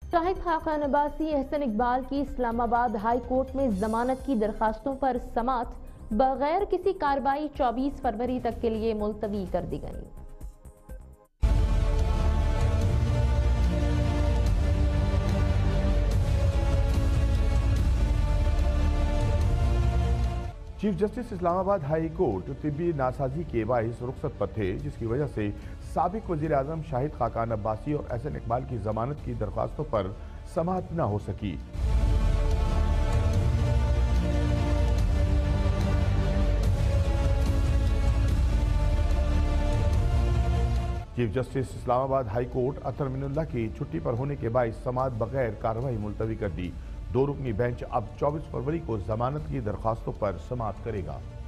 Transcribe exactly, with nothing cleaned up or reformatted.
शाहिद खाकान अब्बासी एहसन इकबाल की Islamabad high court में जमानत की दरखास्तों पर समात बगैर किसी कार्रवाई चौबीस फरवरी तक के लिए मुलतवी कर दी गई। Chief justice Islamabad high court तिब्बी नासाजी के बाइस रुखसत पर थे, जिसकी वजह से साबिक वजीर आजम शाहिद खाकान अब्बासी और एहसन इकबाल की जमानत की दरखास्तों पर समाअत न हो सकी। Chief justice Islamabad high court Athar Minallah की छुट्टी पर होने के बाद समाअत बगैर कार्रवाई मुलतवी कर दी। दो रुकनी बेंच अब चौबीस फरवरी को जमानत की दरखास्तों पर समाअत करेगा।